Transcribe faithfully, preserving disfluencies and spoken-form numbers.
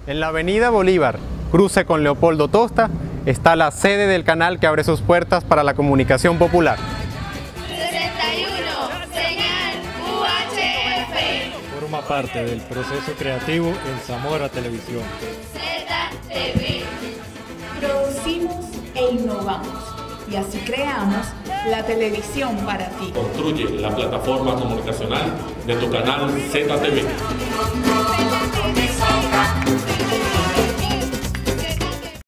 En la avenida Bolívar, cruce con Leopoldo Tosta, está la sede del canal que abre sus puertas para la comunicación popular. sesenta y uno, señal U H F. Forma parte del proceso creativo en Zamora Televisión. Z T V. Producimos e innovamos y así creamos la televisión para ti. Construye la plataforma comunicacional de tu canal Z T V.